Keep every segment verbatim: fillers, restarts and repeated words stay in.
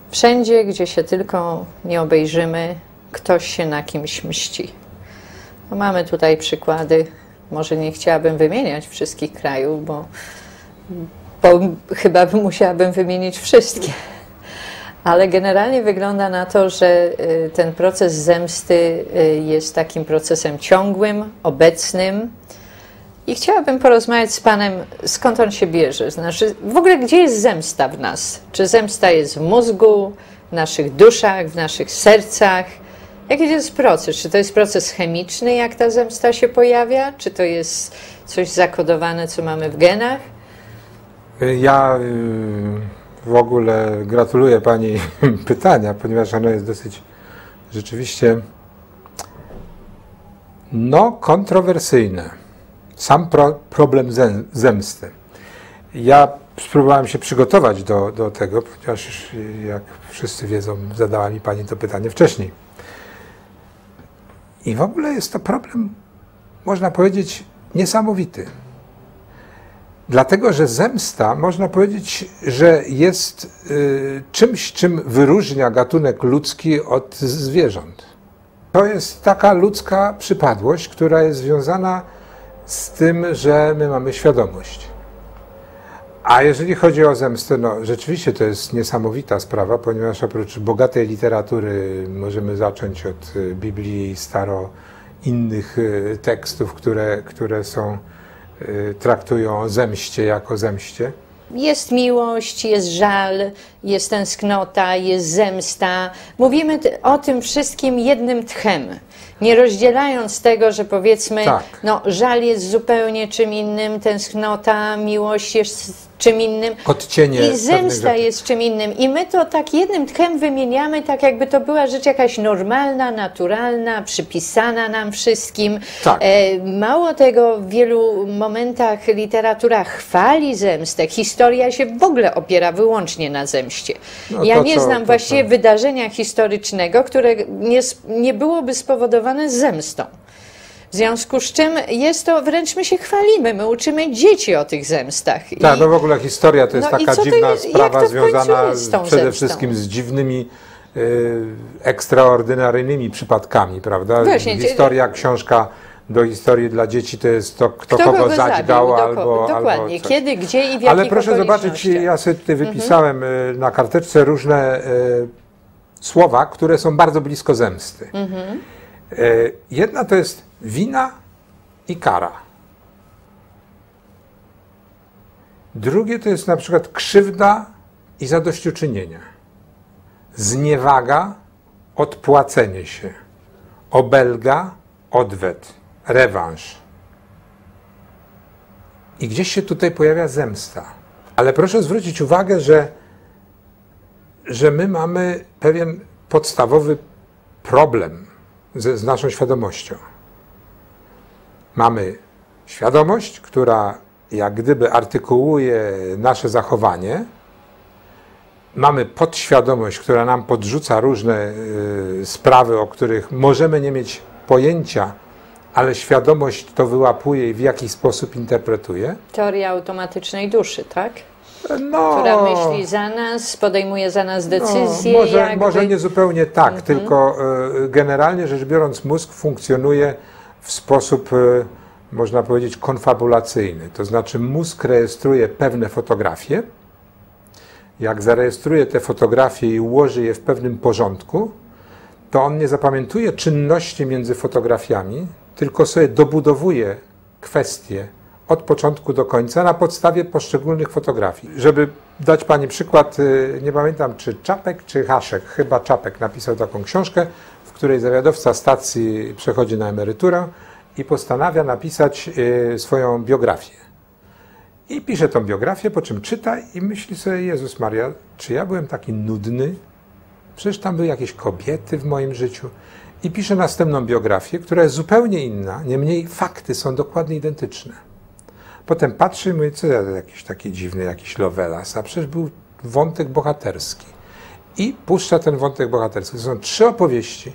Wszędzie, gdzie się tylko nie obejrzymy, ktoś się na kimś mści. No mamy tutaj przykłady, może nie chciałabym wymieniać wszystkich krajów, bo, bo chyba musiałabym wymienić wszystkie. Ale generalnie wygląda na to, że ten proces zemsty jest takim procesem ciągłym, obecnym. I chciałabym porozmawiać z Panem, skąd on się bierze. Znaczy, w ogóle gdzie jest zemsta w nas? Czy zemsta jest w mózgu, w naszych duszach, w naszych sercach? Jaki to jest proces? Czy to jest proces chemiczny, jak ta zemsta się pojawia? Czy to jest coś zakodowane, co mamy w genach? Ja w ogóle gratuluję Pani pytania, ponieważ ono jest dosyć rzeczywiście no, kontrowersyjne. Sam pro, problem zemsty. Ja spróbowałem się przygotować do, do tego, ponieważ jak wszyscy wiedzą, zadała mi Pani to pytanie wcześniej. I w ogóle jest to problem, można powiedzieć, niesamowity. Dlatego, że zemsta, można powiedzieć, że jest y, czymś, czym wyróżnia gatunek ludzki od zwierząt. To jest taka ludzka przypadłość, która jest związana z tym, że my mamy świadomość. A jeżeli chodzi o zemstę, no rzeczywiście to jest niesamowita sprawa, ponieważ oprócz bogatej literatury możemy zacząć od Biblii, staro innych tekstów, które, które są, traktują o zemście jako zemście. Jest miłość, jest żal, jest tęsknota, jest zemsta. Mówimy o tym wszystkim jednym tchem. Nie rozdzielając tego, że powiedzmy, tak. no, żal jest zupełnie czym innym, tęsknota, miłość jest czym innym odcienie i zemsta jest czym innym. I my to tak jednym tchem wymieniamy, tak jakby to była rzecz jakaś normalna, naturalna, przypisana nam wszystkim. Tak. E, mało tego, w wielu momentach literatura chwali zemstę. Historia się w ogóle opiera wyłącznie na zemście. No ja to, nie co, znam to, właściwie to. wydarzenia historycznego, które nie, nie byłoby spowodowane zemstą. W związku z czym jest to, wręcz my się chwalimy, my uczymy dzieci o tych zemstach. Tak, I, no w ogóle historia to jest no taka to dziwna jest, sprawa związana jest z tą przede zemstą? wszystkim z dziwnymi, y, ekstraordynaryjnymi przypadkami, prawda? Właśnie, Historia, książka do historii dla dzieci to jest to, kto, kto kogo, kogo zabił, zadźgał do, albo dokładnie, albo coś. kiedy, gdzie i w jakich Ale proszę zobaczyć, ja sobie tutaj wypisałem mhm. na karteczce różne y, słowa, które są bardzo blisko zemsty. Mhm. Y, jedna to jest wina i kara. Drugie to jest na przykład krzywda i zadośćuczynienie. Zniewaga, odpłacenie się. Obelga, odwet, rewanż. I gdzieś się tutaj pojawia zemsta. Ale proszę zwrócić uwagę, że, że my mamy pewien podstawowy problem z, z naszą świadomością. Mamy świadomość, która jak gdyby artykułuje nasze zachowanie. Mamy podświadomość, która nam podrzuca różne y, sprawy, o których możemy nie mieć pojęcia, ale świadomość to wyłapuje i w jakiś sposób interpretuje. Teoria automatycznej duszy, tak? No, która myśli za nas, podejmuje za nas decyzje. No, może, jakby... może nie zupełnie tak, mhm. tylko y, generalnie rzecz biorąc mózg funkcjonuje w sposób, y, można powiedzieć, konfabulacyjny. To znaczy mózg rejestruje pewne fotografie. Jak zarejestruje te fotografie i ułoży je w pewnym porządku, to on nie zapamiętuje czynności między fotografiami, tylko sobie dobudowuje kwestie od początku do końca na podstawie poszczególnych fotografii. Żeby dać Pani przykład, nie pamiętam czy Czapek, czy Haszek, chyba Czapek napisał taką książkę, w której zawiadowca stacji przechodzi na emeryturę i postanawia napisać swoją biografię. I pisze tą biografię, po czym czyta i myśli sobie, Jezus Maria, czy ja byłem taki nudny? Przecież tam były jakieś kobiety w moim życiu. I pisze następną biografię, która jest zupełnie inna, niemniej fakty są dokładnie identyczne. Potem patrzy i mówi, co ja jakiś taki dziwny, jakiś Lovelas, a przecież był wątek bohaterski. I puszcza ten wątek bohaterski. To są trzy opowieści,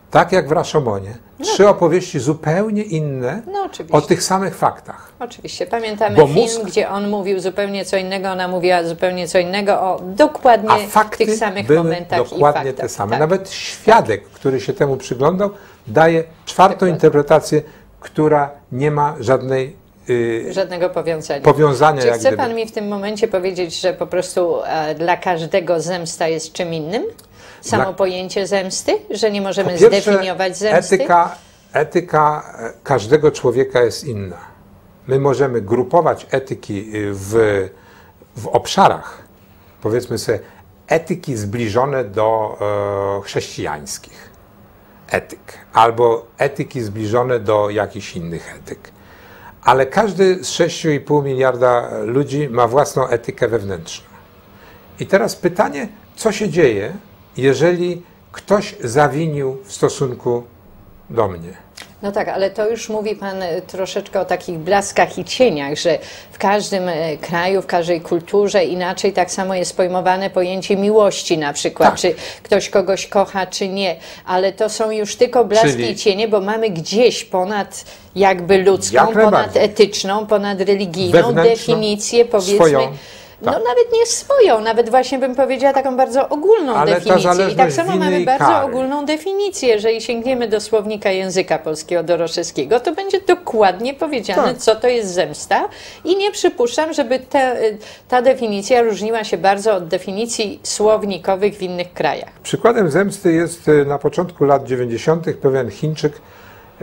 Tak jak w Rashomonie. Trzy No. opowieści zupełnie inne No oczywiście. o tych samych faktach. Oczywiście. Pamiętamy Bo film, mózg- gdzie on mówił zupełnie co innego, ona mówiła zupełnie co innego o dokładnie A fakty tych samych były momentach i dokładnie faktach. te same. Tak. Nawet świadek, który się temu przyglądał, daje czwartą Dokładnie. interpretację, która nie ma żadnej yy, Żadnego powiązania. powiązania. Czy jak chce gdyby. Pan mi w tym momencie powiedzieć, że po prostu e, dla każdego zemsta jest czym innym? Samo Dla- pojęcie zemsty? Że nie możemy Po pierwsze, zdefiniować zemsty? Etyka, etyka każdego człowieka jest inna. My możemy grupować etyki w, w obszarach, powiedzmy sobie, etyki zbliżone do e, chrześcijańskich etyk, albo etyki zbliżone do jakichś innych etyk. Ale każdy z sześciu i pół miliarda ludzi ma własną etykę wewnętrzną. I teraz pytanie, co się dzieje, jeżeli ktoś zawinił w stosunku do mnie? No tak, ale to już mówi Pan e, troszeczkę o takich blaskach i cieniach, że w każdym e, kraju, w każdej kulturze inaczej tak samo jest pojmowane pojęcie miłości na przykład, Tak. czy ktoś kogoś kocha, czy nie, ale to są już tylko blaski Czyli- i cienie, bo mamy gdzieś ponad jakby ludzką, Jak ponad najbardziej. etyczną, ponad religijną Wewnętrzną, definicję, powiedzmy, swoją, no tak. nawet nie swoją, nawet właśnie bym powiedziała taką bardzo ogólną Ale ta definicję. I tak zależność samo winy mamy i bardzo kary. ogólną definicję. Jeżeli sięgniemy do słownika języka polskiego Doroszewskiego, to będzie dokładnie powiedziane, Tak. co to jest zemsta i nie przypuszczam, żeby te, ta definicja różniła się bardzo od definicji słownikowych w innych krajach. Przykładem zemsty jest e, na początku lat dziewięćdziesiątych pewien Chińczyk, e,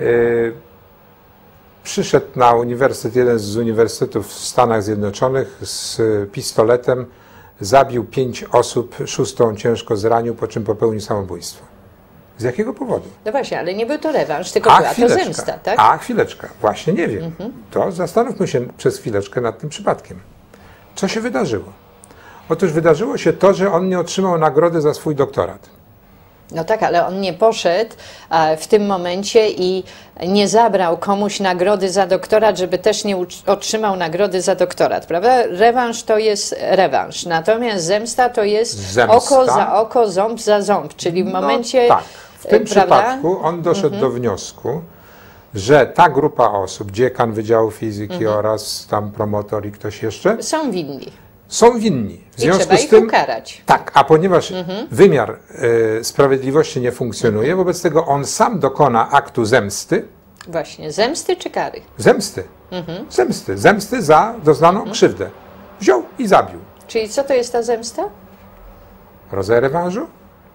przyszedł na uniwersytet, jeden z uniwersytetów w Stanach Zjednoczonych z pistoletem, zabił pięć osób, szóstą ciężko zranił, po czym popełnił samobójstwo. Z jakiego powodu? No właśnie, ale nie był to rewanż, tylko A była to chwileczka, zemsta, tak? a chwileczka, właśnie nie wiem. Mhm. To zastanówmy się przez chwileczkę nad tym przypadkiem. Co się wydarzyło? Otóż wydarzyło się to, że on nie otrzymał nagrody za swój doktorat. No tak, ale on nie poszedł e, w tym momencie i nie zabrał komuś nagrody za doktorat, żeby też nie ucz- otrzymał nagrody za doktorat, prawda? Rewanż to jest rewanż, natomiast zemsta to jest Zemsta. oko za oko, ząb za ząb, czyli w momencie... No, tak. W tym e, prawda? przypadku on doszedł do wniosku, że ta grupa osób, dziekan Wydziału Fizyki oraz tam promotor i ktoś jeszcze, Są winni są winni. W i związku trzeba z ich tym, ukarać. tak, a ponieważ wymiar e, sprawiedliwości nie funkcjonuje, wobec tego on sam dokona aktu zemsty, Właśnie, zemsty czy kary? zemsty, zemsty, zemsty za doznaną krzywdę. Wziął i zabił. Czyli co to jest ta zemsta? Rodzaj rewanżu?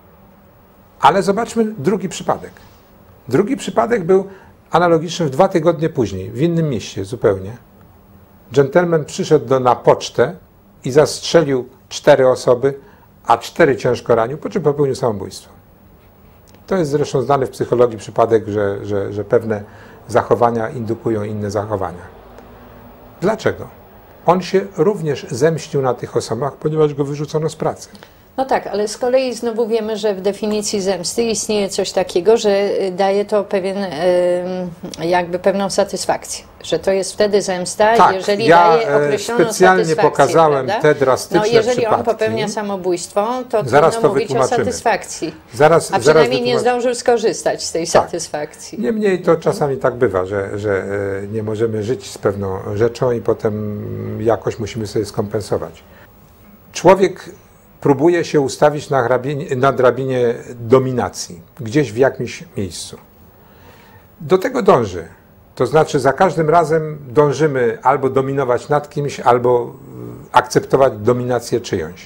Ale zobaczmy drugi przypadek. Drugi przypadek był analogiczny w dwa tygodnie później, w innym mieście zupełnie. Dżentelmen przyszedł do, na pocztę i zastrzelił cztery osoby, a cztery ciężko ranił, po czym popełnił samobójstwo. To jest zresztą znany w psychologii przypadek, że, że, że pewne zachowania indukują inne zachowania. Dlaczego? On się również zemścił na tych osobach, ponieważ go wyrzucono z pracy. No tak, ale z kolei znowu wiemy, że w definicji zemsty istnieje coś takiego, że daje to pewien, em, jakby pewną satysfakcję, że to jest wtedy zemsta, Tak, jeżeli ja, daje e, określoną specjalnie satysfakcję. pokazałem prawda? te drastyczne No jeżeli przypadki. on popełnia samobójstwo, to Zaraz trudno to mówić o wytłumaczymy. satysfakcji, Zaraz, a zaraz przynajmniej nie wytłumacz- zdążył skorzystać z tej Tak. satysfakcji. Niemniej to czasami tak bywa, że, że e, nie możemy żyć z pewną rzeczą i potem jakoś musimy sobie skompensować. Człowiek próbuje się ustawić na, hrabinie, na drabinie dominacji, gdzieś w jakimś miejscu. Do tego dąży. To znaczy za każdym razem dążymy albo dominować nad kimś, albo akceptować dominację czyjąś.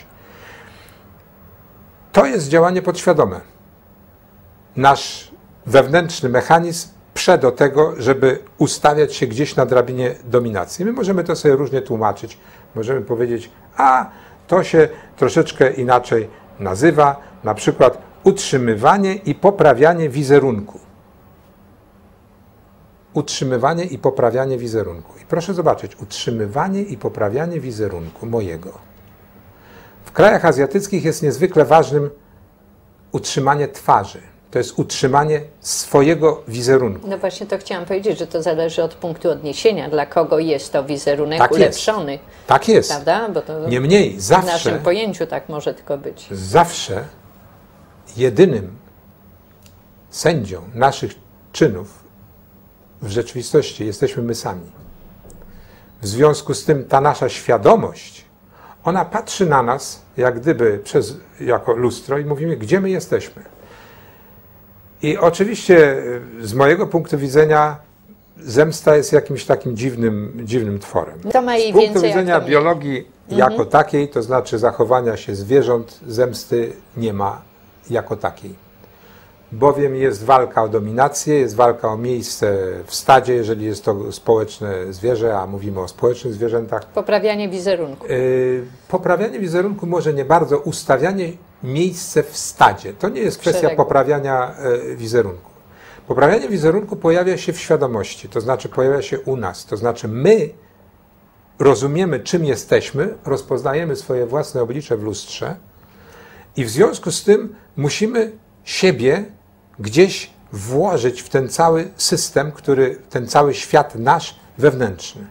To jest działanie podświadome. Nasz wewnętrzny mechanizm prze do tego, żeby ustawiać się gdzieś na drabinie dominacji. My możemy to sobie różnie tłumaczyć. Możemy powiedzieć, a to się troszeczkę inaczej nazywa, na przykład utrzymywanie i poprawianie wizerunku. Utrzymywanie i poprawianie wizerunku. I proszę zobaczyć, utrzymywanie i poprawianie wizerunku mojego. W krajach azjatyckich jest niezwykle ważnym utrzymanie twarzy. To jest utrzymanie swojego wizerunku. No właśnie to chciałam powiedzieć, że to zależy od punktu odniesienia, dla kogo jest to wizerunek Tak jest. ulepszony, Tak jest. prawda? Bo to Niemniej w zawsze, naszym pojęciu tak może tylko być. zawsze jedynym sędzią naszych czynów w rzeczywistości jesteśmy my sami. W związku z tym ta nasza świadomość, ona patrzy na nas jak gdyby przez, jako lustro i mówimy, gdzie my jesteśmy. I oczywiście z mojego punktu widzenia zemsta jest jakimś takim dziwnym, dziwnym tworem. To ma jej z punktu więcej widzenia jak to biologii Mhm. jako takiej, to znaczy zachowania się zwierząt, zemsty nie ma jako takiej. Bowiem jest walka o dominację, jest walka o miejsce w stadzie, jeżeli jest to społeczne zwierzę, a mówimy o społecznych zwierzętach. Poprawianie wizerunku. Yy, poprawianie wizerunku może nie bardzo, ustawianie miejsce w stadzie. To nie jest kwestia Szeregu. poprawiania yy, wizerunku. Poprawianie wizerunku pojawia się w świadomości, to znaczy pojawia się u nas, to znaczy my rozumiemy, czym jesteśmy, rozpoznajemy swoje własne oblicze w lustrze i w związku z tym musimy siebie gdzieś włożyć w ten cały system, który, ten cały świat nasz wewnętrzny.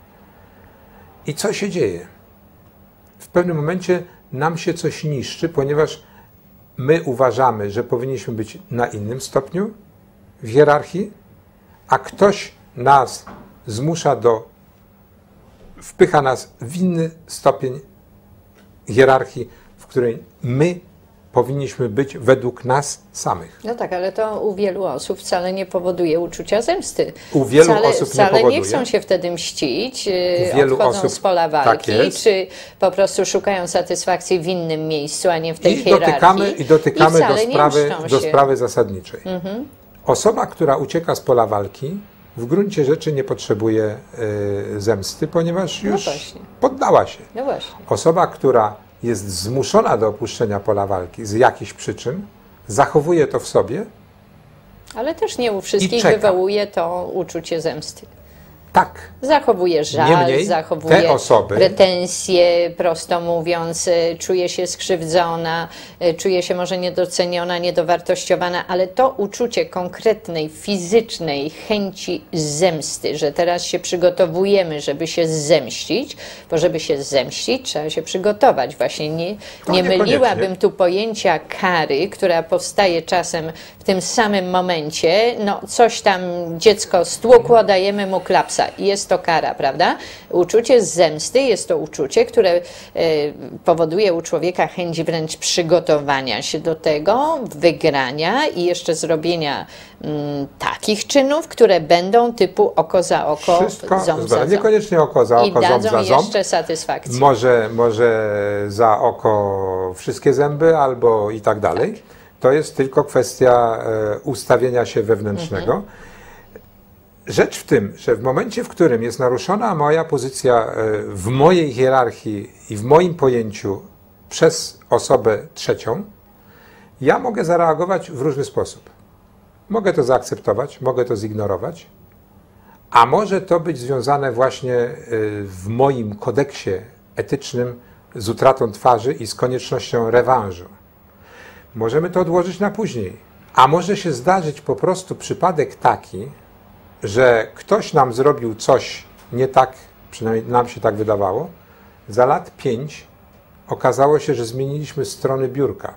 I co się dzieje? W pewnym momencie nam się coś niszczy, ponieważ my uważamy, że powinniśmy być na innym stopniu w hierarchii, a ktoś nas zmusza do, wpycha nas w inny stopień hierarchii, w której my powinniśmy być według nas samych. No tak, ale to u wielu osób wcale nie powoduje uczucia zemsty. U wielu wcale, osób nie wcale powoduje. nie chcą się wtedy mścić, U wielu odchodzą osób z pola tak walki, jest. czy po prostu szukają satysfakcji w innym miejscu, a nie w tej I hierarchii. dotykamy, i dotykamy I do, wcale nie sprawy, mszczą do się. sprawy zasadniczej. Mhm. Osoba, która ucieka z pola walki, w gruncie rzeczy nie potrzebuje y, zemsty, ponieważ No już właśnie. poddała się. No właśnie. Osoba, która jest zmuszona do opuszczenia pola walki z jakichś przyczyn, zachowuje to w sobie. Ale też nie u wszystkich czeka. wywołuje to uczucie zemsty. Tak, Zachowuje żal, Niemniej zachowuje te osoby- pretensje, prosto mówiąc, e, czuje się skrzywdzona, e, czuje się może niedoceniona, niedowartościowana, ale to uczucie konkretnej, fizycznej chęci zemsty, że teraz się przygotowujemy, żeby się zemścić, bo żeby się zemścić, trzeba się przygotować. Właśnie nie, To nie niekoniecznie. myliłabym tu pojęcia kary, która powstaje czasem w tym samym momencie, no coś tam dziecko stłukło, dajemy mu klapsa i jest to kara, prawda? Uczucie zemsty jest to uczucie, które e, powoduje u człowieka chęć wręcz przygotowania się do tego, wygrania i jeszcze zrobienia mm, takich czynów, które będą typu oko za oko, wszystko, ząb za zbada. ząb. Niekoniecznie oko za I oko, ząb dadzą za ząb. jeszcze satysfakcję. Może, może za oko wszystkie zęby albo i tak dalej. To jest tylko kwestia e, ustawienia się wewnętrznego. Mhm. Rzecz w tym, że w momencie, w którym jest naruszona moja pozycja e, w mojej hierarchii i w moim pojęciu przez osobę trzecią, ja mogę zareagować w różny sposób. Mogę to zaakceptować, mogę to zignorować, a może to być związane właśnie e, w moim kodeksie etycznym z utratą twarzy i z koniecznością rewanżu. Możemy to odłożyć na później. A może się zdarzyć po prostu przypadek taki, że ktoś nam zrobił coś nie tak, przynajmniej nam się tak wydawało, za lat pięć okazało się, że zmieniliśmy strony biurka.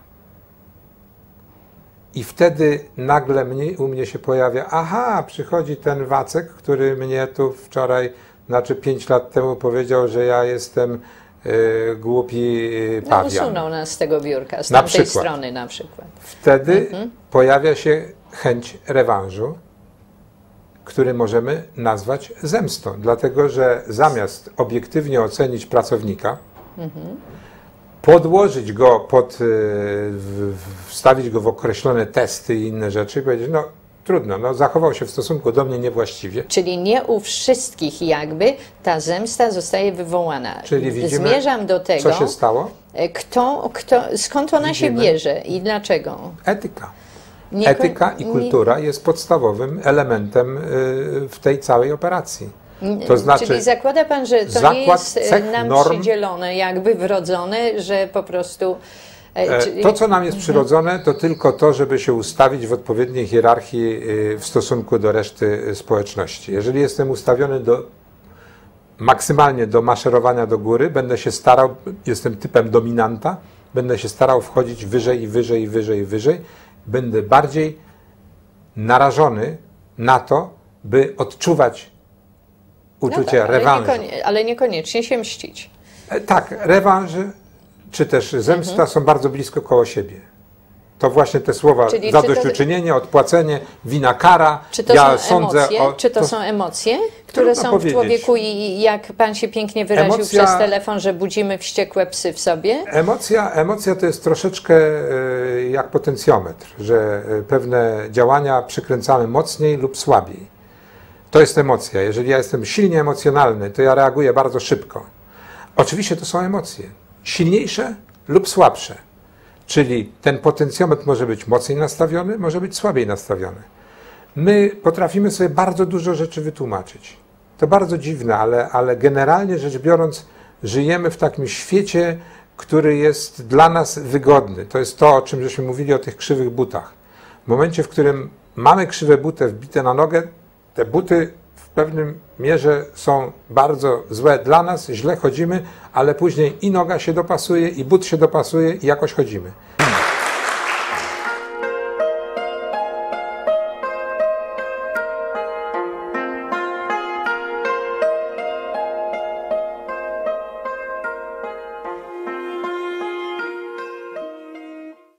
I wtedy nagle mnie, u mnie się pojawia, aha, przychodzi ten Wacek, który mnie tu wczoraj, znaczy pięć lat temu powiedział, że ja jestem y, głupi y, No, pawian. usunął nas z tego biurka, z Na tamtej przykład. strony na przykład. Wtedy Mhm. pojawia się chęć rewanżu, który możemy nazwać zemstą, dlatego że zamiast obiektywnie ocenić pracownika, Mhm. podłożyć go pod, y, w- w- wstawić go w określone testy i inne rzeczy i powiedzieć, no trudno, no, zachował się w stosunku do mnie niewłaściwie. Czyli nie u wszystkich jakby ta zemsta zostaje wywołana. Czyli widzimy, Zmierzam do tego, co się stało? kto, kto, skąd ona się Widzimy. bierze i dlaczego. Etyka. Nie, Etyka i nie- kultura jest podstawowym elementem y, w tej całej operacji. nie- To znaczy, Czyli zakłada Pan, że to zakład nie jest e, cech, nam norm- przydzielone, jakby wrodzone, że po prostu... e, E, czyli- To, co nam jest przyrodzone, to tylko to, żeby się ustawić w odpowiedniej hierarchii y, w stosunku do reszty y, społeczności. Jeżeli jestem ustawiony do, maksymalnie do maszerowania do góry, będę się starał, jestem typem dominanta, będę się starał wchodzić wyżej i wyżej i wyżej i wyżej, będę bardziej narażony na to, by odczuwać uczucie no tak, ale rewanżu. niekonie- ale niekoniecznie się mścić. E, Tak, rewanż czy też zemsta Mhm. są bardzo blisko koło siebie. To właśnie te słowa Czyli czy zadośćuczynienie, odpłacenie, wina, kara. Czy to ja są sądzę emocje? o, Czy to, są emocje, które Trudno są powiedzieć. w człowieku i jak Pan się pięknie wyraził Emocja- przez telefon, że budzimy wściekłe psy w sobie? Emocja, emocja to jest troszeczkę e, jak potencjometr, że e, pewne działania przykręcamy mocniej lub słabiej. To jest emocja. Jeżeli ja jestem silnie emocjonalny, to ja reaguję bardzo szybko. Oczywiście to są emocje. Silniejsze lub słabsze. Czyli ten potencjometr może być mocniej nastawiony, może być słabiej nastawiony. My potrafimy sobie bardzo dużo rzeczy wytłumaczyć. To bardzo dziwne, ale, ale generalnie rzecz biorąc, żyjemy w takim świecie, który jest dla nas wygodny. To jest to, o czym żeśmy mówili o tych krzywych butach. W momencie, w którym mamy krzywe buty wbite na nogę, te buty w pewnym mierze są bardzo złe dla nas, źle chodzimy, ale później i noga się dopasuje, i but się dopasuje i jakoś chodzimy.